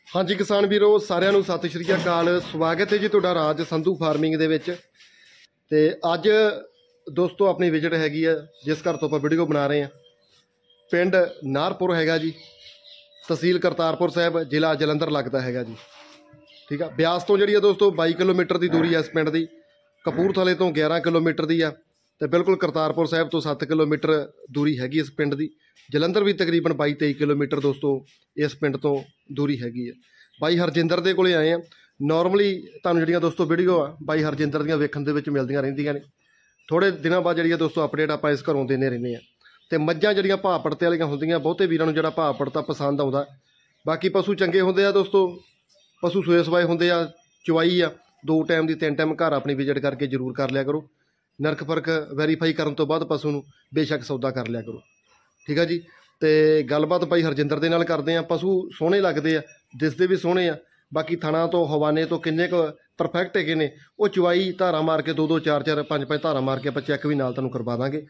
हाँ जी किसान वीरो सारिਆਂ ਨੂੰ सत श्री अकाल। स्वागत है जी तुहाडा राज संधू फार्मिंग दे विच। ते अज दोस्तों अपनी विजिट हैगी है जिस घर तो आप वीडियो बना रहे हैं, पिंड नारपुर हैगा जी, तहसील करतारपुर साहब, जिला जलंधर लगता हैगा जी। ठीक है, ब्यास तो जी दोस्तों 22 किलोमीटर की दूरी है इस पिंड की, कपूरथले तो 11 किलोमीटर की है, तो बिल्कुल करतारपुर साहब तो 7 किलोमीटर दूरी हैगी इस पिंड की। जलंधर भी तकरीबन 22-23 किलोमीटर दोस्तों इस पिंड तो दूरी हैगी है। बाई हरजिंदर दे कोले आए हैं। नॉर्मली तुहानूं जिहड़ियां दोस्तों वीडियो आ बाई हरजिंदर दीयां वेखण दे विच मिलदियां रहिंदियां ने। थोड़े दिनों बाद जिहड़ी दोस्तों अपडेट आपां इस घरों देने रहने हैं। ते मੱਝਾਂ जिहड़ियां भाव पड़ते वालियां हुंदियां, बहुते वीरां नूं जिहड़ा भाव पड़ता पसंद आउंदा। बाकी पशु चंगे हुंदे आ दोस्तों, पशु सोए सवाए हुंदे आ, चवाई आ 2 टाइम दी 3 टाइम घर अपनी विजिट करके जरूर कर लिया करो। नरख फर्क वैरीफाई करन तो बाद पशु नूं बेशक सौदा कर लिया करो। ठीक है जी। तो गलबात भाई हरजिंदर दे नाल करते हैं। पशु सोहणे लगते हैं, दिसते भी सोहणे आ, बाकी थणा तो हवाने तो किन्ने क परफेक्ट है ने, वो चवाई धारा मार के 2-2 4-4 5-5 धारा मार के आप चैक भी नाल तुहानूं करवा देंगे।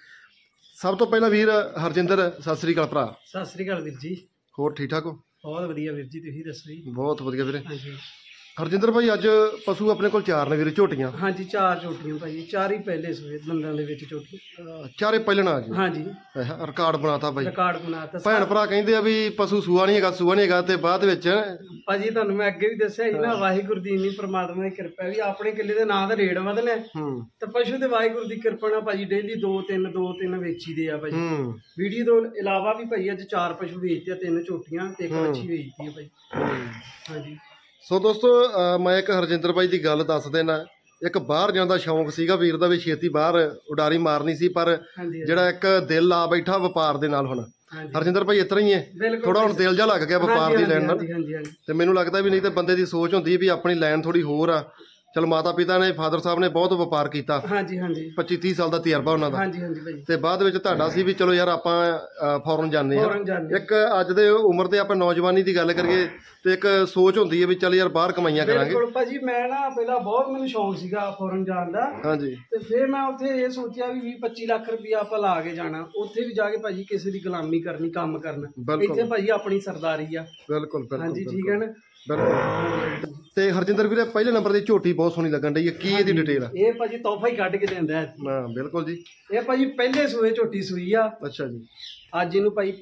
सब तो पहला वीर हरजिंदर सत श्री अकाल भरा। सत श्री अकाल वीर जी। होर ठीक ठाक हो? बहुत वधिया वीर जी, तुसीं दसो जी। बहुत वधिया वीरे। हरजिंदर भाई अज पशु अपने कोल 4 ने वीर, झोटियां? हाँ जी 4 झोटियां भाई, 4 ही पहले सूए दंदां दे विच झोटी, 4 पहलना जी। हाँ जी रिकॉर्ड बनाता भाई, रिकॉर्ड बनाता। भैन भरा कहंदे आ भी पशु सूआ नहीं हैगा, सूआ नहीं हैगा, ते बाद विच भाजी तुहानूं मैं अगे भी दस्सिया जी ना, वाहिगुरू दी इन्नी परमात्मा दी किरपा भी अपने किले दे नां दा रेट वधना ते पशु ते वाहिगुरू दी किरपा नाल भाजी डेली 2-3 वेची दे आ भाजी। वीडियो तो इलावा भी भाई अज 4 पशु वेचते, 3 झोटियां ते 1 मच्छी वेचती है भाई। हाँ जी। सो दोस्तों मैं एक हरजिंदर भाई की गल दस देना। एक बाहर जाने का शौक सीगा वीर दा भी, छेती बाहर उडारी मारनी सी, पर जिहड़ा एक दिल आ बैठा व्यापार दे नाल। हुण हरजिंदर भाई इतना ही है, थोड़ा हुण दिल जा लग गया व्यापार की लैन नाल। ते मैनूं लगदा भी नहीं तो बंदे की सोच हुंदी भी अपनी लैन थोड़ी होर आ। चल माता पिता ने फादर साहब ने बहुत व्यापार किया, 25-30 साल का तजर्बा उन्होंने, ते बाद विच तुहाडा सी भी चलो यार आपां फॉरन जाने आ। एक अज दे उम्र दे आपां नौजवानी की गल करिए तो एक सोच होंदी है भी चल यार बाहर कमाइयां करांगे। भाजी मैं ना पहला बहुत मैनूं शौक सीगा फॉरन जाण दा। हाँ जी। ते फिर मैं उत्थे ये सोचिया भी 20-25 लाख रुपया आपां ला के जाना, उत्थे भी जाके भाजी किसी की गुलामी करनी, काम करना, इत्थे भाजी अपनी सरदारी आ। बिल्कुल बिल्कुल। हाँ जी ठीक है ना। बिल्कुल। ते हरजिंदर वीरे पहले नंबर की झोटी बहुत सोहनी लगन रही है, की इहदी डिटेल है? ये भाजी तोहफा ही कढ के देंदा है। हां बिल्कुल जी। ये भाजी पहले सूए झोटी सूई आ। अच्छा जी। अज इहनूं भाई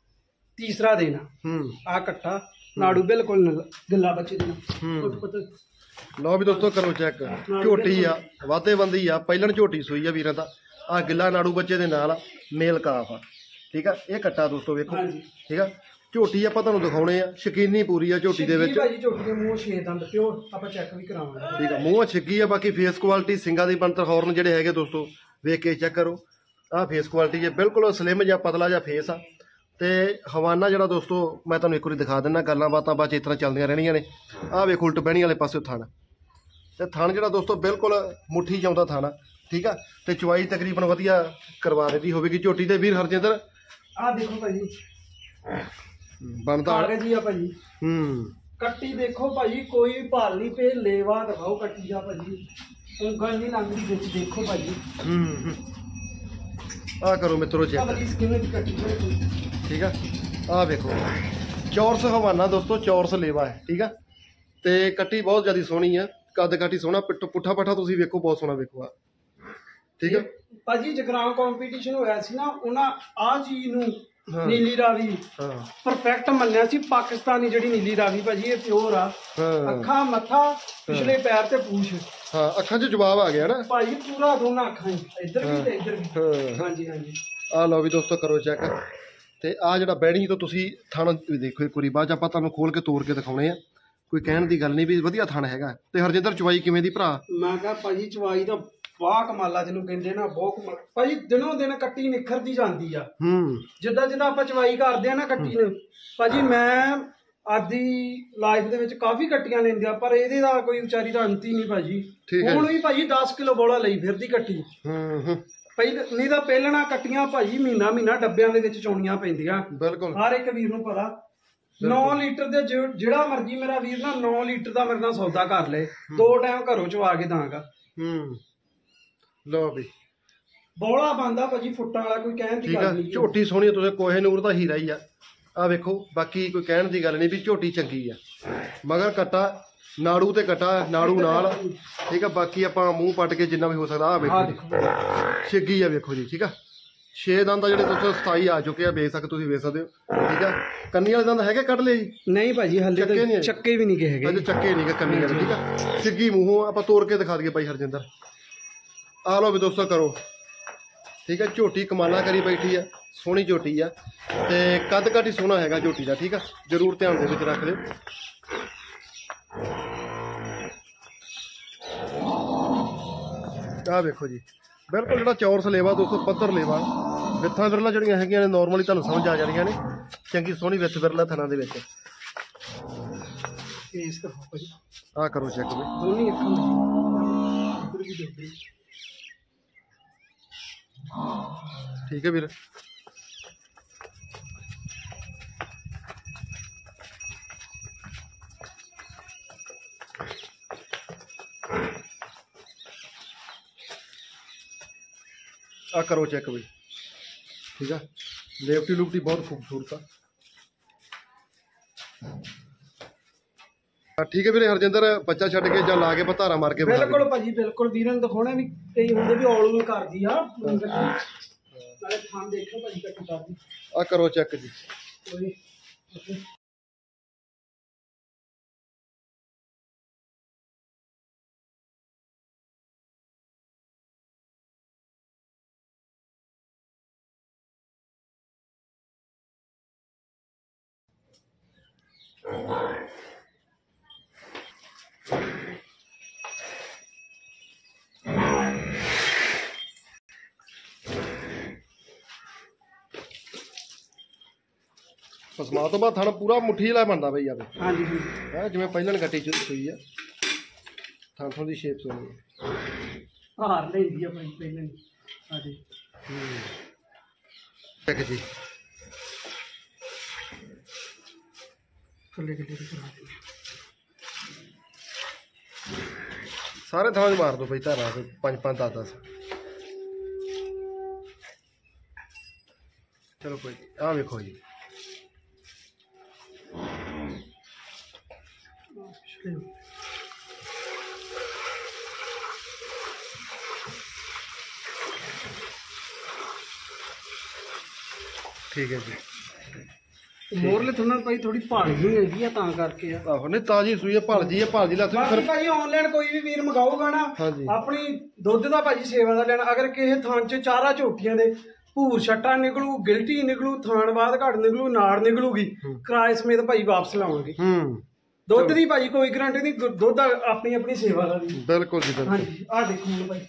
तीसरा दिन आ कट्ठा नाड़ू बिल्कुल गला बच्चे देना। लो भी दोस्तों करो चेक, झोटी आ वाधे बंदी आ, पहलन झोटी सूई आ वीरां दा। आ गिला नाड़ू बच्चे दे नाल मेल काफ आ। ठीक है, ये कट्टा दोस्तों वेखो। ठीक है, झोटी आपां तुहानूं दिखाउणे आ, शकीनी पूरी आ झोटी दे विच। भाजी झोटी दे मूंह 6 दंद प्योर आपां चेक भी करावांगे। ठीक है, मूंह छिग्गी आ, बाकी फेस क्वालिटी सिंगा दी बनतर हॉर्न जिहड़े हैगे दोस्तों वेख के चेक करो। आ फेस क्वालिटी है बिल्कुल स्लिम जिहा पतला जिहा फेस आ। ते हवाना जिहड़ा दोस्तों मैं तुहानूं एक बारी दिखा दिंदा, गल्लां बातां बाਅद इस तरह चलदियां रहणीਆਂ ने। आ वेख उल्ट बਹਿਣੀ वाले पासे थण, ते थण जिहड़ा दोस्तों बिल्कुल मुट्ठी च आउंदा थण। ठीक है, ते चवाई तकरीबन वधिया करवा देती होवेगी झोटी ते वीर हरजिंदर। आ देखो भाजी बनता जी आ भाजी। कट्टी देखो भाजी, कोई भाल नहीं पे, लेवा दिखाओ कट्टी जा भाजी, ਉਂਗਲ नहीं लंघदी विच देखो भाजी। आ करो मित्रों चेक। ठीक है, आ वेखो चौरस हवाना दोस्तों, चौरस लेवा है। ठीक है, ते कट्टी बहुत ज़्यादा सोहनी है, कद काठी सोहना, पुट्ठा पट्ठा तुसीं वेखो बहुत सोहना वेखो। ठीक है भाजी, जगराम कॉम्पीटिशन होया सी ना, उन्हां आ चीज़ नूं नीली रावी परफेक्ट मन्निया सी। पाकिस्तानी जिहड़ी नीली रावी भाजी ये प्योर आ, अखा मथा पिछले पैर ते पूछ। हाँ अखां च जवाब आ गया ना भाजी, पूरा दोनों अखां इधर भी ते इधर भी। हाँ जी हाँ जी। आ लो भी दोस्तों करो चेक। ते आ जिहड़ा बैणी तो तुसीं थण देखो एक वारी, बाद च आपां तुहानूं खोल के तोड़ के दिखाउणे आ। कोई कहण दी गल नहीं भी वधिया थण हैगा। ते हरजिंदर चवाई किवें दी भरा? मैं कहा भाजी चवाई तो वाह कमाला जिन्हों कहते ना, बहुत कमाल भाजी। दिनों दिन कट्टी निखरती जाती आ, जिद्दां जिद्दां आपां चवाई करदे आ ना कट्टी ने। भाजी मैं आदी लाइफ दे विच काफ़ी कट्टियां लैंदे आ, पर इहदे दा कोई विचारी दा अंत ही नहीं भाजी। हुण भी भाजी 10 किलो बोला लई फिरदी कट्टी। पहले नहीं तो पहलना कट्टियां भाजी महीना डब्बियां दे विच चौणियां पैंदियां। बिल्कुल हर एक वीर नूं पता। 9 लीटर दे जिहड़ा मर्जी मेरा वीर ना 9 लीटर दा मेरे नाल सौदा कर ले, 2 टाइम घरों चवा के दांगा। लो भी बौला बनदा भाजी, फुट्टां वाला कोई कहण दी गल नहीं। झोटी सोहनी तुसीं कोहे नूर दा हीरा ही आ। आ वेखो, बाकी कोई कहण दी गल नहीं भी झोटी चंगी आ। ਮਗਰ ਕੱਟਾ ਨਾੜੂ ਤੇ ਕੱਟਾ ਨਾੜੂ ਨਾਲ ਠੀਕ ਆ। ਬਾਕੀ ਆਪਾਂ ਮੂੰਹ ਪੱਟ ਕੇ ਜਿੰਨਾ ਵੀ ਹੋ ਸਕਦਾ ਆ ਵੇਖੋ ਛਿੱਗੀ ਆ ਵੇਖੋ ਜੀ। ਠੀਕ ਆ 6 ਦੰਦ ਦਾ ਜਿਹੜੇ ਦੋਸਤੋ 27 ਆ ਚੁੱਕੇ ਆ, ਵੇਚ ਸਕਦੇ ਤੁਸੀਂ ਵੇਚ ਸਕਦੇ ਹੋ। ਠੀਕ ਆ ਕੰਨੀ ਵਾਲੇ ਦੰਦ ਹੈਗੇ ਕੱਢ ਲਏ ਜੀ? ਨਹੀਂ ਭਾਜੀ ਹਲੇ ਤਾਂ ਚੱਕੇ ਵੀ ਨਹੀਂ ਗਏ ਹੈਗੇ, ਅਜੇ ਚੱਕੇ ਨਹੀਂ ਗੇ ਕੰਨੀ ਵਾਲੇ। ਠੀਕ ਆ ਛਿੱਗੀ ਮੂੰਹੋਂ ਆਪਾਂ ਤੋੜ ਕੇ ਦਿਖਾ ਦਈਏ ਬਾਈ ਹਰਜਿੰਦਰ। ਆ ਲਓ ਵੀ ਦੋਸਤੋ ਕਰੋ। ਠੀਕ ਆ ਝੋਟੀ ਕਮਾਲਾ ਕਰੀ ਬੈਠੀ ਆ, ਸੋਹਣੀ ਝੋਟੀ ਆ ਤੇ ਕੱਦ ਕਾਠ ਹੀ ਸੋਹਣਾ ਹੈਗਾ ਝੋਟੀ ਦਾ। ਠੀਕ ਆ ਜ਼ਰੂਰ ਧਿਆਨ ਦੇ ਵਿੱਚ ਰੱਖ ਲਿਓ। ਆਹ ਵੇਖੋ ਜੀ ਬਿਲਕੁਲ ਜਿਹੜਾ ਚੌਰਸ ਲੇਵਾ ਦੋਸਤੋ, ਪੱਧਰ ਲੇਵਾ। ਵਿੱਥਾਂ ਵਿਰਲਾ ਜਿਹੜੀਆਂ ਹੈਗੀਆਂ ਨੇ ਨੋਰਮਲੀ ਤੁਹਾਨੂੰ ਸਮਝ ਆ ਜਾਣੀਆਂ ਨੇ। ਚੰਗੀ ਸੋਹਣੀ ਵਿੱਥ ਵਿਰਲਾ ਥਣਾ ਦੇ ਵਿੱਚ। ਆਹ ਕਰੋ ਚੈੱਕ ਵੀ ਦੋਨੀ ਅੱਖਾਂ ਵੀ ਦੇਖਦੇ। ਠੀਕ ਹੈ ਵੀਰ। ਆ ਕਰੋ ਚੈੱਕ ਬਈ। ਠੀਕ ਆ ਲੇਫਟੀ ਲੁਫਟੀ ਬਹੁਤ ਖੂਬਸੂਰਤ ਆ। ਠੀਕ ਹੈ ਵੀਰੇ ਹਰਜਿੰਦਰ ਬੱਚਾ ਛੱਡ ਕੇ ਜਾਂ ਲਾ ਕੇ ਪਤਾਰਾ ਮਾਰ ਕੇ ਬਿਲਕੁਲ ਭਾਜੀ ਬਿਲਕੁਲ। ਵੀਰਾਂ ਨੂੰ ਦਿਖਾਉਣਾ ਵੀ ਕਈ ਹੁੰਦੇ ਵੀ ਔਲ ਨੂੰ ਕਰਦੀ ਆ ਨਾਲੇ ਥਾਂ ਦੇਖੋ ਭਾਜੀ ਕੱਟ ਕਰਦੀ। ਆ ਕਰੋ ਚੈੱਕ ਜੀ। ਪਸਮਾ ਤੋਂ ਬਾਅਦ ਥਣ ਪੂਰਾ ਮੁੱਠੀ ਵਾਲਾ ਬਣਦਾ ਬਈ ਆਵੇ। ਹਾਂਜੀ ਹਾਂ ਜਿਵੇਂ ਪਹਿਲਾਂ ਕੱਟੀ ਸੂਈ ਆ ਥਣ ਥਣ ਦੀ ਸ਼ੇਪ ਸੋਹਣੀ ਹਾਰ ਲੈਂਦੀ ਆ ਭਾਈ ਪਹਿਲਾਂ ਹਾਂਜੀ। ਚੈੱਕ ਜੀ ਕੱਲੇ ਕੱਲੇ ਕਰਾ ਦੇ ਸਾਰੇ ਥਾਂ ਮਾਰ ਦੋ ਬਈ ਧਾਰਾ 5 5 10 10। ਚਲੋ ਕੋਈ ਆ ਵੇਖੋ ਜੀ। ਠੀਕ ਹੈ ਜੀ। ਮੋਰਲੇ ਥੋੜਾ ਭਾਈ ਥੋੜੀ ਭਾਲ ਜਿਹੀ ਹੈਗੀ ਆ ਤਾਂ ਕਰਕੇ ਆ। ਆਹੋ ਨਹੀਂ ਤਾਜੀ ਸੂਈ ਹੈ ਭਾਲਜੀ ਹੈ ਭਾਲਜੀ ਲੱਥ ਵੀ ਫਿਰ ਭਾਜੀ ਆਨਲਾਈਨ ਕੋਈ ਵੀ ਵੀਰ ਮੰਗਾਊਗਾ ਨਾ ਆਪਣੀ ਦੁੱਧ ਦਾ ਭਾਜੀ ਸੇਵਾ ਦਾ ਲੈਣਾ। ਅਗਰ ਕਿਸੇ ਥਾਂ 'ਚ ਚਾਰਾ ਝੋਟੀਆਂ ਦੇ ਭੂਰ ਛੱਟਾ ਨਿਕਲੂ ਗਿਲਟੀ ਨਿਕਲੂ ਥਾਣ ਬਾਅਦ ਘੱਟ ਨਿਕਲੂ ਨਾੜ ਨਿਕਲੂਗੀ ਕਿਰਾਏ ਸਮੇਤ ਭਾਈ ਵਾਪਸ ਲਾਵਾਂਗੇ। ਦੁੱਧ ਦੀ ਭਾਜੀ ਕੋਈ ਗਰੰਟੀ ਨਹੀਂ, ਦੁੱਧ ਆਪਣੀ ਆਪਣੀ ਸੇਵਾ ਦਾ ਵੀ। ਬਿਲਕੁਲ ਜੀ ਬਿਲਕੁਲ। ਹਾਂਜੀ ਆਹ ਦੇਖੋ ਹੁਣ ਭਾਈ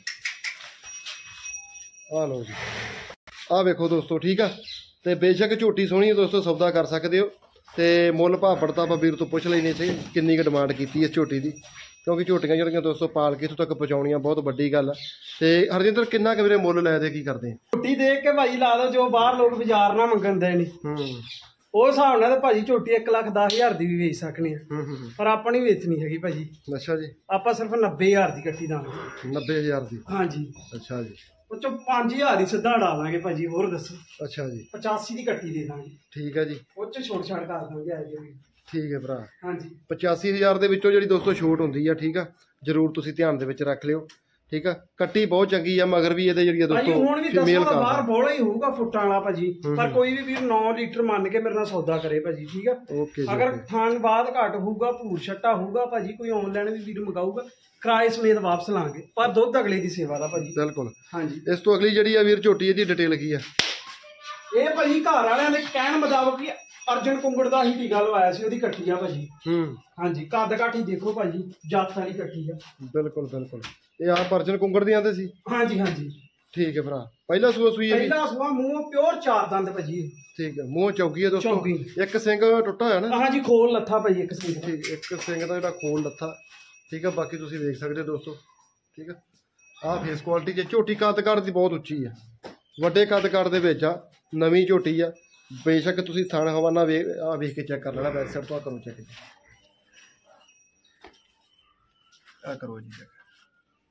ਆ ਲਓ ਜੀ ਆ ਵੇਖੋ ਦੋਸਤੋ। ਠੀਕ ਆ ਤੇ ਬੇਸ਼ੱਕ ਝੋਟੀ ਸੋਹਣੀ ਹੈ ਦੋਸਤੋ, ਸੌਦਾ ਕਰ ਸਕਦੇ ਹੋ ਤੇ ਮੁੱਲ ਭਾਅ ਤਾਂ ਆਪਾਂ ਵੀਰ ਤੋਂ ਪੁੱਛ ਲੈਣੇ ਸੀ ਕਿੰਨੀ ਕੁ ਡਿਮਾਂਡ ਕੀਤੀ ਇਸ ਝੋਟੀ ਦੀ, ਕਿਉਂਕਿ ਝੋਟੀਆਂ ਜਿਹੜੀਆਂ ਦੋਸਤੋ ਪਾਲ ਕੇ ਇੱਥੋਂ ਤੱਕ ਪਹੁੰਚਾਉਣੀਆਂ ਬਹੁਤ ਵੱਡੀ ਗੱਲ ਆ। ਤੇ ਹਰਜਿੰਦਰ ਕਿੰਨਾ ਕੁ ਵੀਰੇ ਮੁੱਲ ਲੈ ਦੇ ਕੀ ਕਰਦੇ ਆ? ਝੋਟੀ ਦੇਖ ਕੇ ਭਾਜੀ ਲਾ ਦੋ ਜੋ ਬਾਹਰ ਲੋਕ ਬਾਜ਼ਾਰ ਨਾ ਮੰਗਣ ਦੇ ਨੇ ਉਹ ਹਿਸਾਬ ਨਾਲ ਤਾਂ ਭਾਜੀ ਝੋਟੀ 1,10,000 ਦੀ ਵੀ ਵੇਚ ਸਕਨੇ ਆ, ਪਰ ਆਪਾਂ ਨਹੀਂ ਵੇਚਣੀ ਹੈਗੀ ਭਾਜੀ। ਅੱਛਾ ਜੀ। ਆਪਾਂ ਸਿਰਫ 90,000 ਦੀ ਕੱਟੀ ਦਾਂਗੇ। 90,000 ਦੀ? ਹਾਂਜੀ। ਅੱਛਾ ਜੀ। ਉਹ ਚੋਂ 5,000 ਹੀ ਸਿੱਧਾ ਉਡਾ ਦਾਂਗੇ ਭਾਜੀ। ਹੋਰ ਦੱਸੋ? ਅੱਛਾ ਜੀ। 85 ਦੀ ਕੱਟੀ ਦੇ ਦਾਂਗੇ। ਠੀਕ ਹੈ ਜੀ। ਉਹ ਚ ਛੋਟ ਛਾੜ ਕਰ ਦਾਂਗੇ ਆ ਜੀ। ਠੀਕ ਹੈ ਭਰਾ। ਹਾਂਜੀ 85,000 ਦੇ ਵਿੱਚੋਂ ਜਿਹੜੀ ਦੋਸਤੋ ਛੋਟ ਹੁੰਦੀ ਆ ਠੀਕ ਆ ਜ਼ਰੂਰ ਤੁਸੀਂ ਧਿਆਨ ਦੇ ਵਿੱਚ ਰੱਖ ਲਿਓ। ਠੀਕ ਆ ਕੱਟੀ ਬਹੁਤ ਚੰਗੀ ਆ ਮਗਰ ਵੀ ਇਹਦੇ ਜਿਹੜੀ ਆ ਦੋਸਤੋ ਹੁਣ ਵੀ ਦੱਸੋ ਬਾਹਰ ਬੋਲਾ ਹੀ ਹੋਊਗਾ ਫੁੱਟਾਂ ਵਾਲਾ ਭਾਜੀ, ਪਰ ਕੋਈ ਵੀ ਵੀਰ 9 ਲੀਟਰ ਮੰਨ ਕੇ ਮੇਰੇ ਨਾਲ ਸੌਦਾ ਕਰੇ ਭਾਜੀ। ਠੀਕ ਆ ਅਗਰ ਥਾਣ ਬਾਅਦ ਘੱਟ ਹੋਊਗਾ ਭੂਰ ਛੱਟਾ ਹੋਊਗਾ ਭਾਜੀ ਕੋਈ ਆਨਲਾਈਨ ਵੀ ਵੀਰ ਮੰਗਾਊਗਾ ਕਿਰਾਏ ਸਮੇਤ ਵਾਪਸ ਲਾਂਗੇ, ਪਰ ਦੁੱਧ ਅਗਲੇ ਦੀ ਸੇਵਾ ਦਾ ਭਾਜੀ। ਬਿਲਕੁਲ। ਹਾਂਜੀ ਇਸ ਤੋਂ ਅਗਲੀ ਜਿਹੜੀ ਆ ਵੀਰ ਝੋਟੀ ਇਹਦੀ ਡਿਟੇਲ ਕੀ ਆ? ਇਹ ਭਾਜੀ ਘਰ ਵਾਲਿਆਂ ਦੇ ਕਹਿਣ ਮੁਤਾਬਕ ਹੀ ਅਰਜਨ ਕੁੰਗੜ ਦਾ ਹੀ ਟੀਕਾ ਲਵਾਇਆ ਸੀ, ਉਹਦੀ ਕੱਟੀ ਆ ਭਾਜੀ। ਹਾਂਜੀ ਕੱਦ ਕਾਠੀ ਦੇਖੋ ਭਾਜੀ ਜਾਤ ਵਾਲੀ ਕੱਟੀ ਆ। ਬਿਲਕੁਲ ਬਿਲਕੁਲ। ਇਹ ਆਪ ਅਰਜਨ ਕੁੰਗੜ ਦੀ ਆਂਦੇ ਸੀ? ਹਾਂਜੀ ਹਾਂਜੀ। ਠੀਕ ਹੈ ਭਰਾ। ਪਹਿਲਾ ਸੂਆ ਸੂਈ ਹੈ? ਪਹਿਲਾ ਸੂਆ ਮੂੰਹ ਪਿਓਰ 4 ਦੰਦ ਭਾਜੀ। ਠੀਕ ਹੈ ਮੂੰਹ ਚੌਗੀ ਹੈ ਦੋਸਤੋ। ਇੱਕ ਸਿੰਘ ਟੁੱਟਾ ਹੋਇਆ ਨਾ? ਹਾਂਜੀ ਖੋਲ ਲੱਥਾ ਭਾਜੀ ਇੱਕ ਸਿੰਘ। ਠੀਕ ਇੱਕ ਸਿੰਘ ਦਾ ਜਿਹੜਾ ਖੋਲ ਲੱਥਾ। ਠੀਕ ਹੈ ਬਾਕੀ ਤੁਸੀਂ ਵੇਖ ਸਕਦੇ ਹੋ ਦੋਸਤੋ। ਠੀਕ ਹੈ ਆਹ ਫੇਸ ਕੁਆਲਿਟੀ ਜੇ ਝੋਟੀ ਕੱਦ ਕਾਠ ਦੀ ਬਹੁਤ ਉੱਚੀ ਆ, ਵੱਡੇ ਕੱਦ ਕਾਠ ਦੇ ਵਿੱਚ ਆ, ਨਵੀਂ ਝੋਟੀ ਆ। ਬੇਸ਼ੱਕ ਤੁਸੀਂ ਥਣ ਹਵਾਨਾ ਵੇਖ ਕੇ ਚੈੱਕ ਕਰ ਲੈਣਾ ਬੈਕ ਸਾਈਡ ਤੋਂ। ਕਰੋ ਚੈੱਕ ਆ ਕਰੋ ਜੀ ਚੈੱਕ।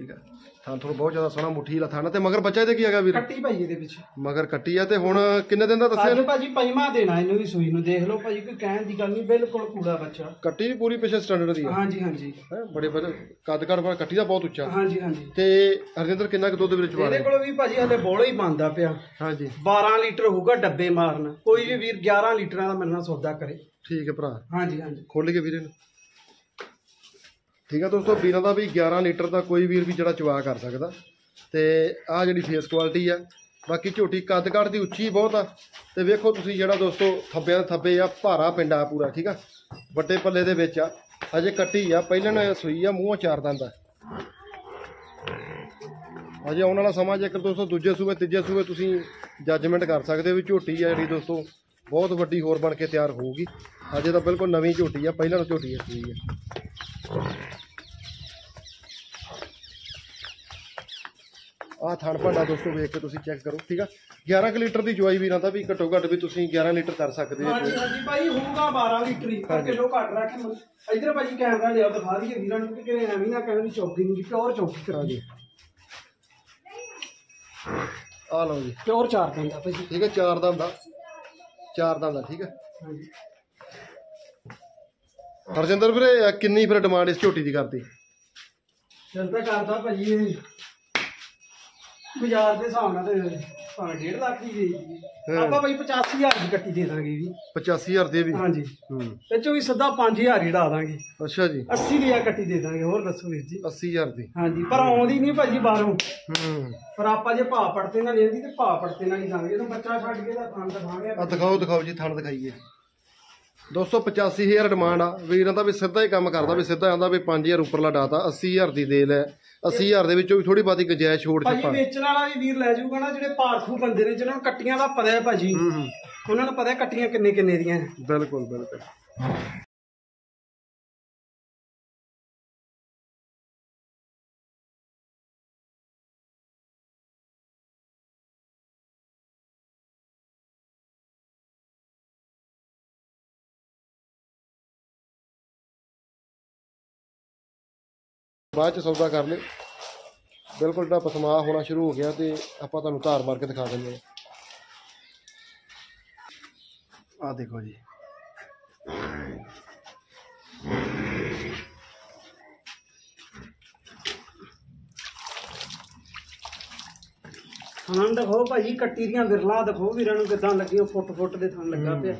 ਠੀਕ ਆ ਥਾਂ ਥੋੜਾ ਬਹੁਤ ਜ਼ਿਆਦਾ ਸੋਹਣਾ ਮੁੱਠੀ ਵਾਲਾ ਥਾਂ ਤੇ ਮਗਰ ਬੱਚਾ ਇਹਦੇ ਕੀ ਹੈਗਾ ਵੀਰ ਕੱਟੀ ਭਾਜੀ ਇਹਦੇ ਵਿੱਚ ਮਗਰ ਕੱਟੀ ਆ ਤੇ ਹੁਣ ਕਿੰਨੇ ਦਿਨ ਦਾ ਦੱਸਿਆ ਅੱਜ ਭਾਜੀ 5ਵਾਂ ਦੇਣਾ ਇਹਨੂੰ ਵੀ ਸੂਈ ਨੂੰ ਦੇਖ ਲਓ ਭਾਜੀ ਕੋਈ ਕਹਿਣ ਦੀ ਗੱਲ ਨਹੀਂ ਬਿਲਕੁਲ ਕੂੜਾ ਬੱਚਾ ਕੱਟੀ ਵੀ ਪੂਰੀ ਪਿਛੇ ਸਟੈਂਡਰਡ ਦੀ ਆ ਹਾਂਜੀ ਹਾਂਜੀ ਹੈ ਬੜੇ ਬੜੇ ਕੱਦ ਕੱਦ ਪਰ ਕੱਟੀ ਦਾ ਬਹੁਤ ਉੱਚਾ ਹਾਂਜੀ ਹਾਂਜੀ ਤੇ ਹਰਜਿੰਦਰ ਕਿੰਨਾ ਕੁ ਦੁੱਧ ਵਿੱਚ ਇਹਦੇ ਕੋਲ ਵੀ ਭਾਜੀ ਹਲੇ ਬੋਲਾ ਹੀ ਬੰਦਾ ਪਿਆ ਹਾਂਜੀ 12 ਲੀਟਰ ਹੋਊਗਾ ਡੱਬੇ ਮਾਰਨ ਕੋਈ ਵੀ ਵੀਰ 11 ਲੀਟਰਾਂ ਦਾ ਮੇਰੇ ਨਾਲ ਸੌਦਾ ਕਰੇ ਠੀਕ ਹੈ ਭਰਾ ਹਾਂਜੀ ਹਾਂਜੀ ਖੋਲ ਕੇ ਵੀਰੇ ਨੂੰ ਠੀਕ ਆ ਦੋਸਤੋ ਵੀਰਾਂ ਦਾ ਵੀ 11 ਲੀਟਰ ਦਾ ਕੋਈ ਵੀਰ ਵੀ ਜਿਹੜਾ ਚਵਾ ਕਰ ਸਕਦਾ ਤੇ ਆਹ ਜਿਹੜੀ ਫੇਸ ਕੁਆਲਿਟੀ ਆ ਬਾਕੀ ਝੋਟੀ ਕੱਦ ਕੱਦ ਦੀ ਉੱਚੀ ਬਹੁਤ ਆ ਤੇ ਵੇਖੋ ਤੁਸੀਂ ਜਿਹੜਾ ਦੋਸਤੋ ਥੱਬਿਆਂ ਦੇ ਥੱਬੇ ਆ ਭਾਰਾ ਪਿੰਡਾ ਪੂਰਾ ਠੀਕ ਆ ਵੱਡੇ ਪੱਲੇ ਦੇ ਵਿੱਚ ਆ ਅਜੇ ਕੱਟੀ ਆ ਪਹਿਲਾਂ ਸੂਈ ਆ ਮੂੰਹੋਂ ਚਾਰ ਦੰਦ ਆ ਅਜੇ ਆਉਣ ਵਾਲਾ ਸਮਾਂ ਜੇਕਰ ਦੋਸਤੋ ਦੂਜੇ ਸੂਬੇ ਤੀਜੇ ਸੂਬੇ ਤੁਸੀਂ ਜੱਜਮੈਂਟ ਕਰ ਸਕਦੇ ਹੋ ਵੀ ਝੋਟੀ ਆ ਜਿਹੜੀ ਦੋਸਤੋ ਬਹੁਤ ਵੱਡੀ ਹੋਰ ਬਣ ਕੇ ਤਿਆਰ ਹੋਊਗੀ ਅਜੇ ਤਾਂ ਬਿਲਕੁਲ ਨਵੀਂ ਝੋਟੀ ਆ ਪਹਿਲਾਂ ਝੋਟੀ ਆ ਸੂਈ ਆ ਆਹ ਥਣ ਭਾਂਡਾ ਦੋਸਤੋ ਵੇਖ ਕੇ ਤੁਸੀਂ ਚੈੱਕ ਕਰੋ ਠੀਕ ਆ 11 ਲੀਟਰ ਦੀ ਜਵਾਈ ਵੀਰਾਂ ਦਾ ਵੀ ਘੱਟੋ ਘੱਟ ਵੀ ਤੁਸੀਂ 11 ਲੀਟਰ ਕਰ ਸਕਦੇ ਹੋ ਹਾਂਜੀ ਹਾਂਜੀ ਭਾਈ ਹੋਊਗਾ 12 ਲੀਟਰ ਹੀ ਪਰ ਕਿਲੋ ਘੱਟ ਰੱਖ ਇਧਰ ਭਾਜੀ ਕੈਮਰਾ ਲਿਆ ਦਿਖਾ ਦਈਏ ਵੀਰਾਂ ਨੂੰ ਕਿ ਕਿਵੇਂ ਐਵੇਂ ਨਾ ਕਹਿਣ ਵੀ ਚੌਕੀ ਨਹੀਂ ਪਿਓਰ ਚੌਕੀ ਕਰਾਂਗੇ ਆ ਲਓ ਜੀ ਪਿਓਰ 4 ਦੰਦ ਆ ਭਾਜੀ ਠੀਕ ਹੈ 4 ਦਾ ਹੁੰਦਾ 4 ਦਾ ਹੁੰਦਾ ਠੀਕ ਹੈ ਹਾਂਜੀ ਹਰਜਿੰਦਰ ਵੀਰੇ ਕਿੰਨੀ ਫਿਰ ਡਿਮਾਂਡ ਇਸ ਝੋਟੀ ਦੀ ਕਰਦੀ ਜਨਤਾ ਕਰਦਾ ਭਾਜੀ ਇਹ ਬਾਜ਼ਾਰ ਦੇ ਹਿਸਾਬ ਨਾਲ ਤੇ 1.5 ਲੱਖ ਦੀ ਵੇਚਦੀ ਆਪਾਂ ਭਾਈ 85000 ਦੀ ਕੱਟੀ ਦੇ ਦਾਂਗੇ ਵੀ 85000 ਦੇ ਵੀ ਹਾਂਜੀ ਤੇ ਚੋਂ ਵੀ ਸਿੱਧਾ 5000 ਹੀ ਡਾ ਦਾਂਗੇ ਅੱਛਾ ਜੀ 80 ਦੀ ਆ ਕੱਟੀ ਦੇ ਦਾਂਗੇ ਹੋਰ ਦੱਸੋ ਵੀਰ ਜੀ 80000 ਦੀ ਹਾਂਜੀ ਪਰ ਆਉਂਦੀ ਨਹੀਂ ਭਾਜੀ ਬਾਹਰੋਂ ਪਰ ਆਪਾਂ ਜੇ ਭਾਅ ਪੜਤੇ ਨਾਲ ਲੈਂਦੀ ਤੇ ਭਾਅ ਪੜਤੇ ਨਾਲ ਹੀ ਦਾਂਗੇ ਤਾਂ ਬੱਚਾ ਛੱਡ ਕੇ ਤਾਂ ਥਣ ਦਿਖਾਵਾਂਗੇ ਆ ਦਿਖਾਓ ਜੀ ਥਣ ਦਿਖਾਈਏ 285,000 ਡਿਮਾਂਡ ਆ ਵੀਰਾਂ ਦਾ ਵੀ ਸਿੱਧਾ ਹੀ ਕੰਮ ਕਰਦਾ ਵੀ ਸਿੱਧਾ ਆਂਦਾ ਵੀ 5000 ਉੱਪਰਲਾ ਡਾਤਾ 80000 ਦੀ ਦੇ ਲੈ 80000 ਦੇ ਵਿੱਚੋਂ ਵੀ ਥੋੜੀ ਬਾਤੀ ਗੁੰਜਾਇਸ਼ ਛੋੜ ਭਾਜੀ ਵੇਚਣ ਵਾਲਾ ਵੀ ਵੀਰ ਲੈ ਜਾਊਗਾ ਨਾ ਜਿਹੜੇ ਪਾਰਖੂ ਬੰਦੇ ਨੇ ਜਿਹਨਾਂ ਨੂੰ ਕੱਟੀਆਂ ਦਾ ਪਤਾ ਹੈ ਭਾਜੀ ਉਹਨਾਂ ਨੂੰ ਪਤਾ ਹੈ ਕੱਟੀਆਂ ਕਿੰਨੇ ਕਿੰਨੇ ਦੀਆਂ ਬਿਲਕੁਲ ਬਿਲਕੁਲ ਬਾਅਦ ਚ ਸੌਦਾ ਕਰ ਲਿਓ ਬਿਲਕੁਲ ਜਿਹੜਾ ਪਸਮਾ ਹੋਣਾ ਸ਼ੁਰੂ ਹੋ ਗਿਆ ਤੇ ਆਪਾਂ ਤੁਹਾਨੂੰ ਧਾਰ ਮਾਰ ਕੇ ਦਿਖਾ ਦਿੰਦੇ ਆ ਆਹ ਦੇਖੋ ਜੀ ਥਣ ਦਿਖਾਓ ਭਾਜੀ ਕੱਟੀ ਦੀਆਂ ਵਿਰਲਾਂ ਦਿਖਾਓ ਵੀਰਾਂ ਨੂੰ ਕਿੱਦਾਂ ਲੱਗੀਆਂ ਫੁੱਟ ਫੁੱਟ ਦੇ ਥਣ ਲੱਗਾ ਪਿਆ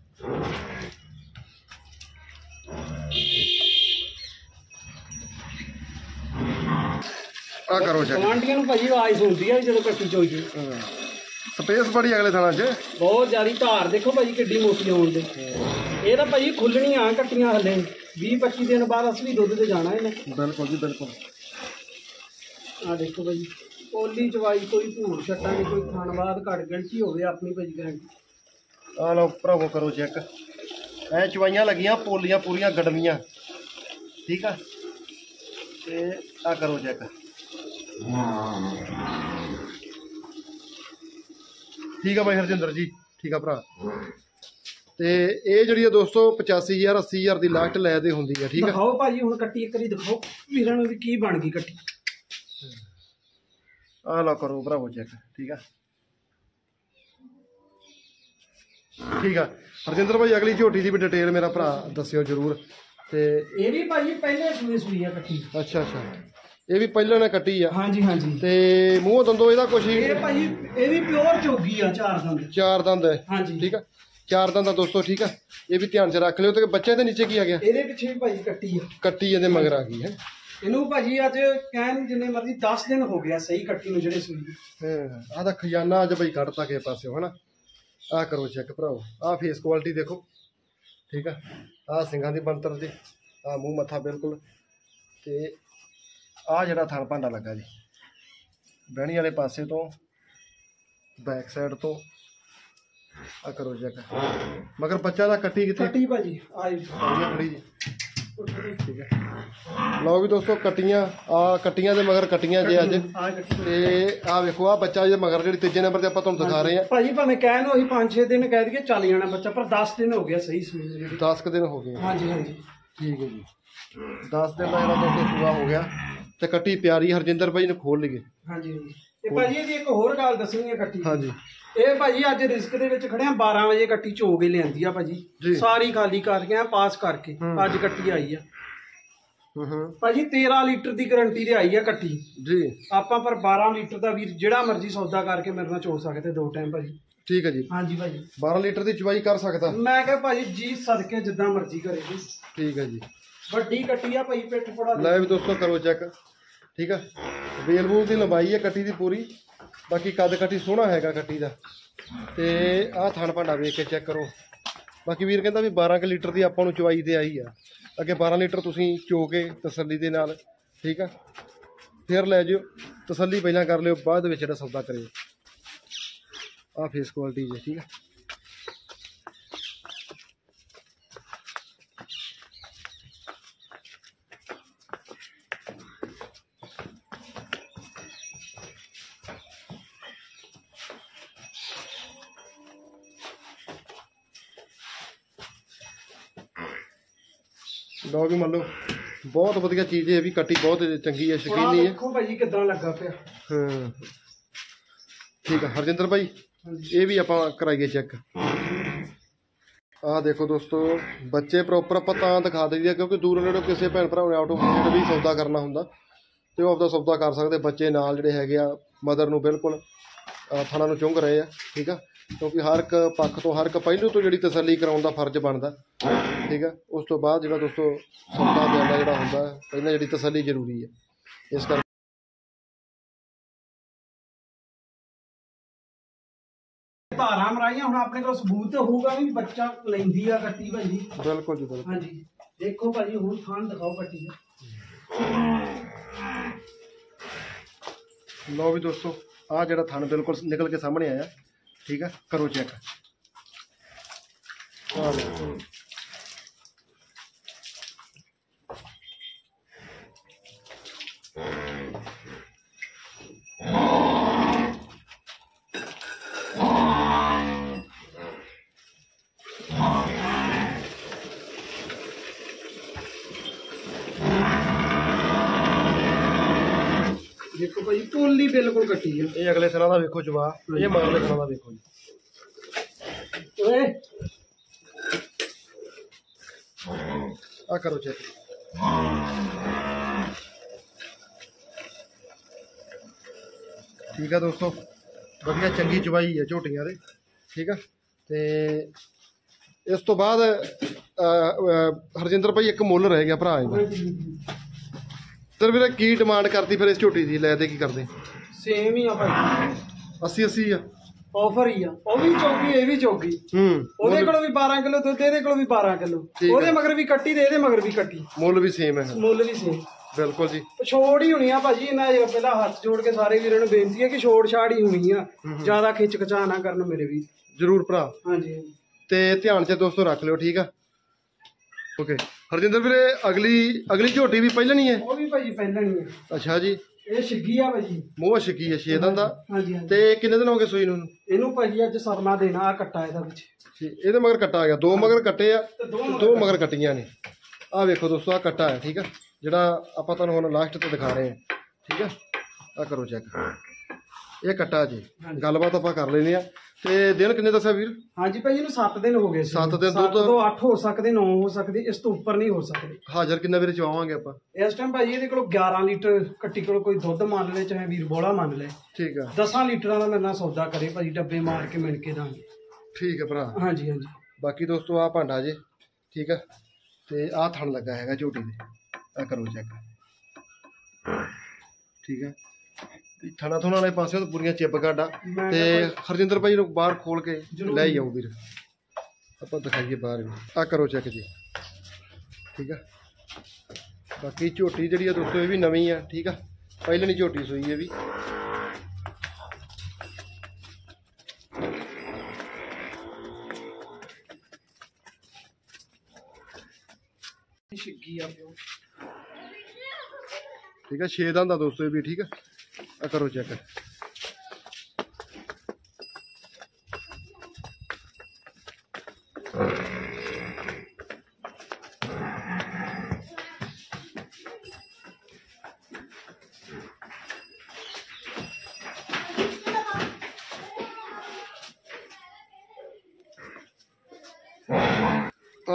ਆ ਕਰੋ ਚੈੱਕ ਗਵਾਂਢੀਆਂ ਨੂੰ ਭਾਜੀ ਆਵਾਜ਼ ਸੁਣਦੀ ਆ ਜਦੋਂ ਕੱਟੀ ਚੋਈ ਦੀ ਸਪੇਸ ਬੜੀ ਅਗਲੇ ਥਾਣਾ 'ਚ ਬਹੁਤ ਜ਼ਿਆਦਾ ਧਾਰ ਦੇਖੋ ਭਾਜੀ ਕਿੱਡੀ ਮੋਟੀ ਆਉਣ ਦੇ ਇਹ ਤਾਂ ਭਾਜੀ ਖੁੱਲਣੀਆਂ ਕੱਟੀਆਂ ਹਲੇ 20-25 ਦਿਨ ਬਾਅਦ ਅਸਲੀ ਦੁੱਧ ਤੇ ਜਾਣਾ ਇਹਨੇ ਬਿਲਕੁਲ ਜੀ ਬਿਲਕੁਲ ਆ ਦੇਖੋ ਭਾਜੀ ਪੋਲੀ ਚਵਾਈ ਕੋਈ ਭੂਰ ਛੱਟਾਂ ਨਹੀਂ ਕੋਈ ਥਣਵਾਦ ਘੱਟ ਗਿਣਤੀ ਹੋਵੇ ਆਪਣੀ ਭਾਜੀ ਗਰੰਟੀ ਆ ਲਓ ਭਰਾਵੋ ਕਰੋ ਚੈੱਕ ਐ ਚਵਾਈਆਂ ਲੱਗੀਆਂ ਪੋਲੀਆਂ ਪੂਰੀਆਂ ਗੜਵੀਆਂ ਠੀਕ ਆ ਤੇ ਆ ਕਰੋ ਚੈੱਕ ਠੀਕ ਆ ਬਾਈ ਹਰਜਿੰਦਰ ਜੀ ਠੀਕ ਆ ਭਰਾ ਤੇ ਇਹ ਜਿਹੜੀ ਆ ਦੋਸਤੋ 85,000 80,000 ਦੀ ਲਾਸਟ ਲੈ ਦੇ ਹੁੰਦੀ ਆ ਠੀਕ ਆ ਦਿਖਾਓ ਭਾਜੀ ਹੁਣ ਕੱਟੀ ਇੱਕ ਵਾਰੀ ਦਿਖਾਓ ਵੀਰਾਂ ਨੂੰ ਵੀ ਕੀ ਬਣ ਗਈ ਕੱਟੀ ਆ ਲਓ ਕਰੋ ਭਰਾਵੋ ਚੈੱਕ ਠੀਕ ਆ ਠੀਕ ਆ ਹਰਜਿੰਦਰ ਭਾਈ ਅਗਲੀ ਝੋਟੀ ਦੀ ਵੀ ਡਿਟੇਲ ਮੇਰਾ ਭਰਾ ਦੱਸਿਓ ਜਰੂਰ ਤੇ ਇਹ ਵੀ ਭਾਜੀ ਪਹਿਲੇ ਸੂਈ ਆ ਕੱਟੀ ਅੱਛਾ ਇਹ ਵੀ ਪਹਿਲਾਂ ਨੇ ਕੱਟੀ ਆ ਹਾਂਜੀ ਹਾਂਜੀ ਤੇ ਮੂੰਹ ਦੰਦੋ ਇਹਦਾ ਕੁਛ ਹੀ ਇਹ ਭਾਜੀ ਇਹ ਵੀ ਪਿਓਰ ਚੋਗੀ ਆ 4 ਦੰਦ 4 ਦੰਦ ਹੈ ਹਾਂਜੀ ਠੀਕ ਆ 4 ਦੰਦ ਦਾ ਦੋਸਤੋ ਠੀਕ ਆ ਇਹ ਵੀ ਧਿਆਨ 'ਚ ਰੱਖ ਲਿਓ ਤੇ ਬੱਚੇ ਦੇ ਨੀਚੇ ਕੀ ਆ ਗਿਆ ਇਹਦੇ ਪਿੱਛੇ ਵੀ ਭਾਜੀ ਕੱਟੀ ਆ ਕੱਟੀ ਇਹਦੇ ਮਗਰ ਆ ਗਈ ਹੈ ਇਹਨੂੰ ਭਾਜੀ ਅੱਜ ਕਹਿਣ ਜਿੰਨੇ ਮਰਜ਼ੀ 10 ਦਿਨ ਹੋ ਗਿਆ ਸਹੀ ਕੱਟੀ ਨੂੰ ਜਿਹੜੇ ਸੂਈ ਆਹ ਦਾ ਖਜ਼ਾਨਾ ਅੱਜ ਬਈ ਕੱਢਤਾ ਕਿਸੇ ਪਾਸਿਓ ਹਨਾ ਆਹ ਕਰੋ ਚੈੱਕ ਭਰਾਓ ਆਹ ਫੇਸ ਕੁਆਲਿਟੀ ਦੇਖੋ ਠੀਕ ਆ ਆਹ ਸਿੰਘਾਂ ਦੀ ਬਣਤਰ ਦੀ ਆਹ ਮੂੰਹ ਮੱਥਾ ਬਿਲਕੁਲ ਤੇ ਆਹ ਜਿਹੜਾ ਥਣ ਭਾਂਡਾ ਲੱਗਾ ਜੀ ਬਹਿਣੀ ਵਾਲੇ ਪਾਸੇ ਤੋਂ ਬੈਕ ਸਾਈਡ ਤੋਂ ਆ ਕਰੋ ਚੈੱਕ ਮਗਰ ਬੱਚਾ ਦਾ ਕੱਟੀ ਕਿੱਥੇ ਕੱਟੀ ਭਾਜੀ ਆਈ ਖੜੀ ਜੀ ਠੀਕ ਹੈ ਲਓ ਵੀ ਦੋਸਤੋ ਕੱਟੀਆਂ ਆ ਕੱਟੀਆਂ ਦੇ ਮਗਰ ਕੱਟੀਆਂ ਜੇ ਅੱਜ ਤੇ ਆ ਵੇਖੋ ਆ ਬੱਚਾ ਜੇ ਮਗਰ ਜਿਹੜੀ ਤੀਜੇ ਨੰਬਰ ਤੇ ਆਪਾਂ ਤੁਹਾਨੂੰ ਦਿਖਾ ਰਹੇ ਆ ਭਾਜੀ ਭਾਵੇਂ ਕਹਿਣ ਨੂੰ ਅਸੀਂ 5-6 ਦਿਨ ਕਹਿ ਦਈਏ ਚੱਲ ਜਾਣਾ ਬੱਚਾ ਪਰ 10 ਦਿਨ ਹੋ ਗਿਆ ਸਹੀ ਸੂਈ ਨੂੰ ਜਿਹੜੀ 10 ਦਿਨ ਹੋ ਗਏ ਹਾਂਜੀ ਹਾਂਜੀ ਠੀਕ ਹੈ ਜੀ 10 ਦਿਨ ਦਾ ਜਿਹੜਾ ਦੋਸਤੋ ਸੂਆ ਹੋ ਗਿਆ ਤੇ ਕੱਟੀ ਪਿਆਰੀ ਹਰਜਿੰਦਰ ਭਾਈ ਨੂੰ ਖੋਲ ਲਈਏ। ਹਾਂਜੀ ਹਾਂਜੀ। ਤੇ ਭਾਜੀ ਇਹਦੀ ਇੱਕ ਹੋਰ ਗੱਲ ਦੱਸਣੀ ਹੈ ਕੱਟੀ। ਹਾਂਜੀ। ਇਹ ਭਾਜੀ ਅੱਜ ਰਿਸਕ ਦੇ ਵਿੱਚ ਖੜੇ ਆ 12 ਵਜੇ ਕੱਟੀ ਚੋ ਕੇ ਲਿਆਂਦੀ ਆ ਭਾਜੀ, ਸਾਰੀ ਖਾਲੀ ਕਰਕੇ ਪਾਸ ਕਰਕੇ ਅੱਜ ਕੱਟੀ ਆਈ ਆ। ਭਾਜੀ 13 ਲੀਟਰ ਦੀ ਗਰੰਟੀ ਤੇ ਆਈ ਆ ਕੱਟੀ ਜੀ। ਆਪਾਂ ਪਰ 12 ਲੀਟਰ ਦਾ ਵੀਰ ਜਿਹੜਾ ਮਰਜ਼ੀ ਸੌਦਾ ਕਰਕੇ ਮੇਰੇ ਨਾਲ ਚੋ ਸਕਦੇ 2 ਟਾਈਮ ਭਾਜੀ। ਠੀਕ ਹੈ ਜੀ। ਹਾਂਜੀ ਭਾਜੀ 12 ਲੀਟਰ ਦੀ ਚਵਾਈ ਕਰ ਸਕਦਾ। ਮੈਂ ਕਿਹਾ ਭਾਜੀ ਜੀ ਸਦਕੇ ਜਿੱਦਾਂ ਮਰਜ਼ੀ ਕਰੇ ਜੀ। ਠੀਕ ਹੈ ਜੀ। ਵੱਡੀ ਕੱਟੀ ਆ ਭਾਈ, ਪਿੱਠ ਫੜਾ ਲੈ ਵੀ ਦੋਸਤੋ ਕਰੋ ਚੈੱਕ। ਠੀਕ ਆ, ਵੇਲ ਵੂਲ ਦੀ ਲੰਬਾਈ ਹੈ ਕੱਟੀ ਦੀ ਪੂਰੀ, ਬਾਕੀ ਕੱਦ ਕੱਟੀ ਸੋਹਣਾ ਹੈਗਾ ਕੱਟੀ ਦਾ। ਤੇ ਆਹ ਥਣ ਭਾਂਡਾ ਵੇਖ ਕੇ ਚੈੱਕ ਕਰੋ। ਬਾਕੀ ਵੀਰ ਕਹਿੰਦਾ ਵੀ 12 ਕੁ ਲੀਟਰ ਦੀ ਆਪਾਂ ਨੂੰ ਚਵਾਈ ਤੇ ਆਈ ਆ। ਅੱਗੇ 12 ਲੀਟਰ ਤੁਸੀਂ ਚੋ ਕੇ ਤਸੱਲੀ ਦੇ ਨਾਲ, ਠੀਕ ਆ, ਫਿਰ ਲੈ ਜਿਓ। ਤਸੱਲੀ ਪਹਿਲਾਂ ਕਰ ਲਿਓ, ਬਾਅਦ ਵਿੱਚ ਜਿਹੜਾ ਸੌਦਾ ਕਰਿਓ। ਆਹ ਫੇਸ ਕੁਆਲਿਟੀ ਜੀ। ਠੀਕ ਆ, ਲਓ ਵੀ ਮੰਨ ਲਓ ਬਹੁਤ ਵਧੀਆ ਚੀਜ਼ ਹੈ ਵੀ, ਕੱਟੀ ਬਹੁਤ ਚੰਗੀ ਹੈ, ਸ਼ਕੀਨੀ ਹੈ। ਦੇਖੋ ਭਾਜੀ ਕਿਦਾਂ ਲੱਗਾ ਪਿਆ। ਹਾਂ ਠੀਕ ਆ ਹਰਜਿੰਦਰ ਭਾਈ, ਇਹ ਵੀ ਆਪਾਂ ਕਰਾਈਏ ਚੈੱਕ। ਆਹ ਦੇਖੋ ਦੋਸਤੋ, ਬੱਚੇ ਪ੍ਰੋਪਰ ਆਪਾਂ ਤਾਂ ਦਿਖਾ ਦਈਏ ਕਿਉਂਕਿ ਦੂਰ ਨੇੜੇ ਕਿਸੇ ਭੈਣ ਭਰਾ ਨੇ ਆਊਟ ਆਫ ਸਟੇਟ ਵੀ ਸੌਦਾ ਕਰਨਾ ਹੁੰਦਾ ਤੇ ਉਹ ਆਪਦਾ ਸੌਦਾ ਕਰ ਸਕਦੇ। ਬੱਚੇ ਨਾਲ ਜਿਹੜੇ ਹੈਗੇ ਆ ਮਦਰ ਨੂੰ ਬਿਲਕੁਲ ਥਣਾ ਨੂੰ ਚੁੰਘ ਰਹੇ ਆ। ਠੀਕ ਆ, ਕਿਉਂਕਿ ਹਰ ਇੱਕ ਪੱਖ ਤੋਂ, ਹਰ ਇੱਕ ਪਹਿਲੂ ਤੋਂ ਜਿਹੜੀ ਤਸੱਲੀ ਕਰਾਉਣ ਦਾ ਫਰਜ਼ ਬਣਦਾ। ਠੀਕ ਆ, ਉਸ ਤੋਂ ਬਾਅਦ ਜਿਹੜਾ ਦੋਸਤੋ ਸੌਦਾ ਦੇਣਾ ਜਿਹੜਾ ਹੁੰਦਾ, ਪਹਿਲਾਂ ਜਿਹੜੀ ਤਸੱਲੀ ਜ਼ਰੂਰੀ ਹੈ। ਇਸ ਕਰਕੇ ਧਾਰਾਂ ਮਰਾਈਆਂ ਹੁਣ ਆਪਣੇ ਕੋਲ ਸਬੂਤ ਹੋਊਗਾ ਵੀ ਬੱਚਾ ਲੈਂਦੀ ਆ ਕੱਟੀ ਭਾਜੀ। ਬਿਲਕੁਲ ਜੀ ਬਿਲਕੁਲ। ਹਾਂਜੀ ਦੇਖੋ ਭਾਜੀ ਹੁਣ ਥਣ ਦਿਖਾਓ ਕੱਟੀ ਦਾ। ਲਓ ਵੀ ਦੋਸਤੋ, ਆਹ ਜਿਹੜਾ ਥਣ ਬਿਲਕੁਲ ਨਿਕਲ ਕੇ ਸਾਹਮਣੇ ਆਇਆ। ਠੀਕ ਆ, ਕਰੋ ਚੈੱਕ। ਦੇਖੋ ਭਾਈ ਟੋਲੀ ਬਿਲਕੁਲ ਕੱਟੀ ਆ। ਇਹ ਅਗਲੇ ਥਣਾ ਦਾ ਵੇਖੋ ਜਵਾਬ, ਇਹ ਮਗਰਲੇ ਥਣਾ ਦਾ ਵੇਖੋ ਜੀ। ਓਏ ਆ ਕਰੋ ਚੈੱਕ। ਠੀਕ ਆ ਦੋਸਤੋ, ਵਧੀਆ ਚੰਗੀ ਚਵਾਈ ਹੈ ਝੋਟੀਆਂ ਦੇ। ਠੀਕ ਆ, ਤੇ ਇਸ ਤੋਂ ਬਾਅਦ ਹਰਜਿੰਦਰ ਭਾਈ ਇੱਕ ਮੁੱਲ ਰਹਿ ਗਿਆ ਭਰਾ ਇਹਦਾ। ਸਰ ਵੀਰੇ ਕੀ ਡਿਮਾਂਡ ਕਰਦੀ ਫਿਰ ਇਸ ਝੋਟੀ ਦੀ? ਲੈ ਦੇ ਕੀ ਕਰਦੇ? ਸੇਮ ਹੀ ਆ ਭਾਈ, 80 ਆ। ਆਫਰ ਹੀ ਆ। ਉਹ ਵੀ ਚੌਗੀ, ਇਹ ਵੀ ਚੌਗੀ। ਉਹਦੇ ਕੋਲ ਵੀ 12 ਕਿਲੋ ਦੁੱਧ, ਇਹਦੇ ਕੋਲ ਵੀ 12 ਕਿਲੋ। ਉਹਦੇ ਮਗਰ ਵੀ ਕੱਟੀ ਤੇ ਇਹਦੇ ਮਗਰ ਵੀ ਕੱਟੀ। ਮੁੱਲ ਵੀ ਸੇਮ ਹੈ। ਮੁੱਲ ਵੀ ਸੇਮ ਬਿਲਕੁਲ ਜੀ। ਛੋੜ ਹੀ ਹੋਣੀ ਆ ਭਾਜੀ। ਇਹਨਾਂ ਪਹਿਲਾਂ ਹੱਥ ਜੋੜ ਕੇ ਸਾਰੇ ਵੀਰਾਂ ਨੂੰ ਬੇਨਤੀ ਹੈ ਕਿ ਛੋੜ ਛਾੜ ਹੀ ਹੋਣੀ ਆ, ਜ਼ਿਆਦਾ ਖਿੱਚ ਖਚਾ ਨਾ ਕਰਨ ਮੇਰੇ ਵੀਰ। ਜ਼ਰੂਰ ਭਰਾ। ਹਾਂਜੀ ਤੇ ਧਿਆਨ ਚ ਦੋਸਤੋ ਰੱਖ ਲਿਓ। ਠੀਕ ਆ, ਓਕੇ। ਹਰਜਿੰਦਰ ਵੀਰੇ ਅਗਲੀ ਝੋਟੀ ਵੀ ਪਹਿਲਾਂ ਨਹੀਂ ਹੈ? ਉਹ ਵੀ ਭਾਜੀ ਪਹਿਲਾਂ ਹੀ ਹੈ। ਅੱਛਾ ਜੀ। ਇਹ ਛਿੱਗੀ ਆ ਭਾਜੀ, ਮੂੰਹ ਛਿੱਗੀ ਹੈ 6 ਦਿਨ ਦਾ। ਹਾਂਜੀ। ਤੇ ਕਿੰਨੇ ਦਿਨ ਹੋ ਗਏ ਸੂਈ ਨੂੰ? ਇਹਨੂੰ ਭਾਜੀ ਅੱਜ ਸਰਨਾ ਦੇਣਾ। ਆ ਕੱਟਾ ਇਹਦਾ ਵਿੱਚ, ਇਹਦੇ ਮਗਰ ਕੱਟਾ ਆ ਗਿਆ। 2 ਮਗਰ ਕੱਟੇ ਆ, 2 ਮਗਰ ਕੱਟੀਆਂ ਨੇ। ਆਹ ਵੇਖੋ ਦੋਸਤੋ, ਆਹ ਕੱਟਾ ਹੈ। ਠੀਕ ਆ, ਜਿਹੜਾ ਆਪਾਂ ਤੁਹਾਨੂੰ ਹੁਣ ਲਾਸਟ ਤੇ ਦਿਖਾ ਰਹੇ ਹਾਂ। ਠੀਕ ਆ, ਆਹ ਕਰੋ ਚੈੱਕ। ਇਹ ਕੱਟਾ ਜੀ। ਗੱਲਬਾਤ ਆਪਾਂ ਕਰ ਲੈਂਦੇ ਆ। ਤੇ ਦਿਨ ਕਿੰਨੇ ਦੱਸਿਆ ਵੀਰ? ਹਾਂਜੀ ਭਾਜੀ ਇਹਨੂੰ 7 ਦਿਨ ਹੋ ਗਏ। 7 ਦਿਨ ਦੁੱਧ ਤੋਂ 8 ਹੋ ਸਕਦੇ, 9 ਹੋ ਸਕਦੇ, ਇਸ ਤੋਂ ਉੱਪਰ ਨਹੀਂ ਹੋ ਸਕਦੇ। ਹਾਜ਼ਰ ਕਿੰਨਾ ਵੀਰੇ ਚਵਾਵਾਂਗੇ ਆਪਾਂ ਇਸ ਟਾਈਮ ਭਾਜੀ? ਇਹਦੇ ਕੋਲ 11 ਲੀਟਰ ਕੱਟੀ ਕੋਲ ਕੋਈ ਦੁੱਧ ਮੰਨ ਲੈ, ਚਾਹੇ ਵੀਰ ਬੋਲਾ ਮੰਨ ਲੈ। ਠੀਕ ਆ, 10 ਲੀਟਰਾਂ ਦਾ ਮੇਰੇ ਨਾਲ ਸੌਦਾ ਕਰੇ ਭਾਜੀ, ਡੱਬੇ ਮਾਰ ਕੇ ਮਿਣ ਕੇ ਦਾਂਗੇ। ਠੀਕ ਹੈ ਭਰਾ। ਹਾਂਜੀ ਹਾਂਜੀ। ਬਾਕੀ ਦੋਸਤੋ ਆਹ ਭਾਂਡਾ ਜੇ। ਠੀਕ ਆ, ਤੇ ਆਹ ਥਣ ਲੱਗਾ ਹੈਗਾ ਝੋਟੀ ਦੇ। ਆਹ ਕਰੋ ਚੈੱਕ। ਠੀਕ ਹੈ, ਥਣਾ ਥੁਣਾ ਵਾਲੇ ਪਾਸੇ ਤਾਂ ਪੂਰੀਆਂ ਚਿੱਪ ਗਾਡਾ। ਤੇ ਹਰਜਿੰਦਰ ਭਾਈ ਨੂੰ ਬਾਹਰ ਖੋਲ ਕੇ ਲੈ ਹੀ ਆਓ ਵੀਰ, ਆਪਾਂ ਦਿਖਾਈਏ ਬਾਹਰ ਵੀ। ਆਹ ਕਰੋ ਚੈੱਕ ਜੀ। ਠੀਕ ਆ, ਬਾਕੀ ਝੋਟੀ ਜਿਹੜੀ ਆ ਦੋਸਤੋ ਇਹ ਵੀ ਨਵੀਂ ਆ। ਠੀਕ ਆ, ਪਹਿਲਾਂ ਨਹੀਂ ਝੋਟੀ ਸੂਈ ਇਹ ਵੀ। ਠੀਕ ਆ, 6 ਦਿਨ ਦਾ ਦੋਸਤੋ ਇਹ ਵੀ। ਠੀਕ ਆ, ਆ ਕਰੋ ਚੈੱਕ।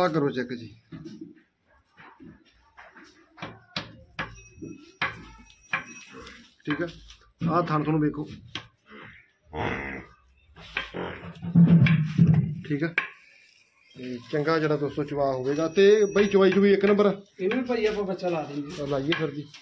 ਆ ਕਰੋ ਚੈੱਕ ਜੀ। ਠੀਕ ਆ, ਆਹ ਥਣ ਤੁਹਾਨੂੰ ਵੇਖੋ। ਠੀਕ ਆ, ਤੇ ਚੰਗਾ ਜਿਹੜਾ ਦੋਸਤੋ ਚਵਾ ਹੋਵੇਗਾ। ਤੇ ਬਈ ਚਵਾਈ ਚੁਈ ਇੱਕ ਨੰਬਰ ਇਹਨੂੰ ਭਾਈ ਆਪਾਂ ਬੱਚਾ ਲਾ ਦੇਂਗੇ। ਲਾਈਏ ਫਿਰ ਜੀ।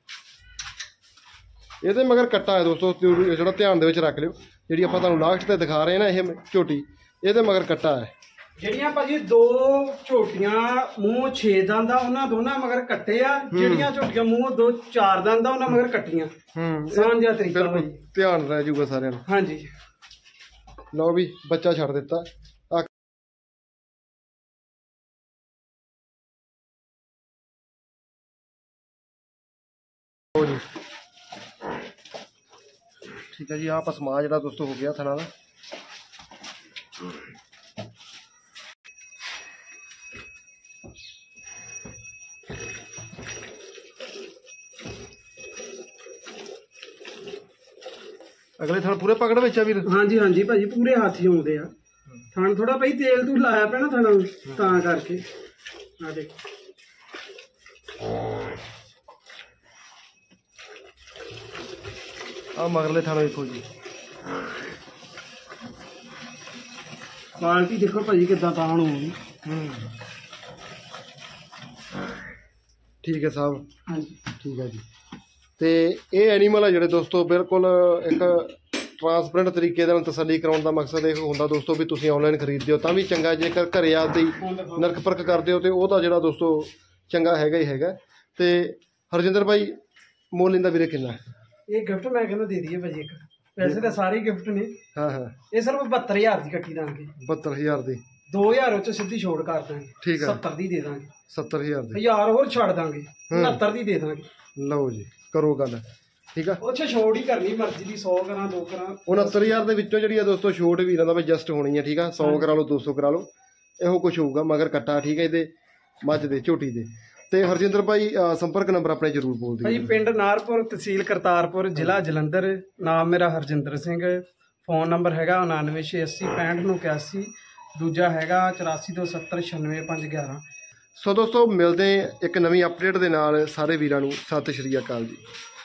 ਇਹਦੇ ਮਗਰ ਕੱਟਾ ਹੈ ਦੋਸਤੋ, ਜਿਹੜਾ ਧਿਆਨ ਦੇ ਵਿੱਚ ਰੱਖ ਲਿਓ। ਜਿਹੜੀ ਆਪਾਂ ਤੁਹਾਨੂੰ ਲਾਸਟ ਤੇ ਦਿਖਾ ਰਹੇ ਨਾ ਇਹ ਝੋਟੀ, ਇਹਦੇ ਮਗਰ ਕੱਟਾ ਹੈ। ਜਿਹੜੀਆਂ ਭਾਜੀ 2 ਝੋਟੀਆਂ ਮੂੰਹ 6 ਦੰਦ ਆ, ਉਹਨਾਂ ਦੋਨਾਂ ਮਗਰ ਕੱਟੇ ਆ। ਜਿਹੜੀਆਂ ਝੋਟੀਆਂ ਮੂੰਹ 2 4 ਦੰਦ ਆ, ਉਹਨਾਂ ਮਗਰ ਕੱਟੀਆਂ। ਆਸਾਨ ਜਿਹਾ ਤਰੀਕਾ ਬਿਲਕੁਲ ਧਿਆਨ ਰਹਿ ਜਾਊਗਾ ਸਾਰਿਆਂ ਨੂੰ। ਹਾਂਜੀ, ਲਓ ਵੀ ਬੱਚਾ ਛੱਡ ਦਿੱਤਾ। ਠੀਕ ਹੈ ਜੀ, ਆਹ ਪਸਮਾ ਜਿਹੜਾ ਦੋਸਤੋ ਹੋ ਗਿਆ ਥਣਾ ਦਾ। ਅਗਲੇ ਥਣ ਪੂਰੇ ਪਕੜ ਵਿੱਚ ਆ ਵੀਰ? ਹਾਂਜੀ ਹਾਂਜੀ ਭਾਜੀ, ਪੂਰੇ ਹੱਥ ਹੀ ਆਉਂਦੇ ਆ। ਥਣ ਥੋੜਾ ਭਾਈ ਤੇਲ ਤੂੰ ਲਾਇਆ ਪਿਆ ਨਾ ਥਣਾ ਤਾਂ ਕਰਕੇ। ਆ ਦੇਖੋ, ਆ ਮਗਰਲੇ ਥਣ ਵੇਖੋ ਜੀ। ਕੁਆਲਿਟੀ ਦੇਖੋ ਭਾਜੀ ਕਿੱਦਾਂ ਤਾਂ ਹੋਣੀ। ਠੀਕ ਹੈ ਸਾਹਿਬ। ਹਾਂਜੀ, ਠੀਕ ਹੈ ਜੀ। ਤੇ ਇਹ ਐਨੀਮਲ ਆ ਜਿਹੜੇ ਦੋਸਤੋ ਬਿਲਕੁਲ ਇੱਕ ਟਰਾਂਸਪੇਰੈਂਟ ਤਰੀਕੇ ਦੇ ਨਾਲ ਤਸੱਲੀ ਕਰਾਉਣ ਦਾ ਮਕਸਦ ਇਹ ਹੁੰਦਾ ਦੋਸਤੋ ਵੀ ਤੁਸੀਂ ਆਨਲਾਈਨ ਖਰੀਦਦੇ ਹੋ ਤਾਂ ਵੀ ਚੰਗਾ, ਜੇਕਰ ਘਰੇ ਆਪਦੀ ਨਰਕ ਪਰਖ ਕਰਦੇ ਹੋ ਤੇ ਉਹ ਤਾਂ ਜਿਹੜਾ ਦੋਸਤੋ ਚੰਗਾ ਹੈਗਾ ਹੀ ਹੈਗਾ। ਤੇ ਹਰਜਿੰਦਰ ਭਾਈ ਮੁੱਲ ਇਹਦਾ ਵੀਰੇ ਕਿੰਨਾ? ਇਹ ਗਿਫਟ ਮੈਂ ਕਹਿੰਦਾ ਦੇ ਦਈਏ ਭਾਜੀ ਇੱਕ। ਵੈਸੇ ਤਾਂ ਸਾਰੇ ਗਿਫਟ ਨੇ। ਹਾਂ ਹਾਂ, ਇਹ ਸਿਰਫ 72000 ਦੀ ਕੱਟੀ ਦਾਂਗੇ। 72000 ਦੀ? 2000 ਉੱਚ ਸਿੱਧੀ ਛੋੜ ਕਰ ਦਾਂਗੇ। ਠੀਕ ਹੈ, 70 ਦੀ ਦੇ ਦਾਂਗੇ। 70000 ਦੀ? 1000 ਹੋਰ ਛੱਡ ਦਾਂਗੇ, 69 ਦੀ ਦੇ ਦਾਂਗੇ। ਲਓ ਜੀ, ਕਰੋ ਗੱਲ। ਠੀਕ ਆ, ਉਹ 'ਚ ਛੋੜ ਹੀ ਕਰਨੀ ਮਰਜ਼ੀ ਦੀ। 100 ਕਰਾਂ 2 ਕਰਾਂ। 69,000 ਦੇ ਵਿੱਚੋਂ ਜਿਹੜੀ ਆ ਦੋਸਤੋ ਛੋਟ ਵੀਰਾਂ ਦਾ ਬਈ ਜਸਟ ਹੋਣੀ ਹੈ। ਠੀਕ ਆ, 100 ਕਰਾ ਲਓ 200 ਕਰਾ ਲਓ, ਇਹੋ ਕੁਝ ਹੋਊਗਾ। ਮਗਰ ਕੱਟਾ ਠੀਕ ਹੈ ਇਹਦੇ, ਮੱਝ ਦੇ ਝੋਟੀ ਦੇ। ਤੇ ਹਰਜਿੰਦਰ ਭਾਈ ਸੰਪਰਕ ਨੰਬਰ ਆਪਣੇ ਜ਼ਰੂਰ ਬੋਲ ਦਿਓ। ਭਾਈ ਪਿੰਡ ਨਾਰਪੁਰ, ਤਹਿਸੀਲ ਕਰਤਾਰਪੁਰ, ਜ਼ਿਲ੍ਹਾ ਜਲੰਧਰ। ਨਾਮ ਮੇਰਾ ਹਰਜਿੰਦਰ ਸਿੰਘ। ਫੋਨ ਨੰਬਰ ਹੈਗਾ 9986806581। ਦੂਜਾ ਹੈਗਾ 8427096511। ਸੋ ਦੋਸਤੋ ਮਿਲਦੇ ਇੱਕ ਨਵੀਂ ਅਪਡੇਟ ਦੇ ਨਾਲ। ਸਾਰੇ ਵੀਰਾਂ ਨੂੰ ਸਤਿ ਸ਼੍ਰੀ ਅਕਾਲ ਜੀ।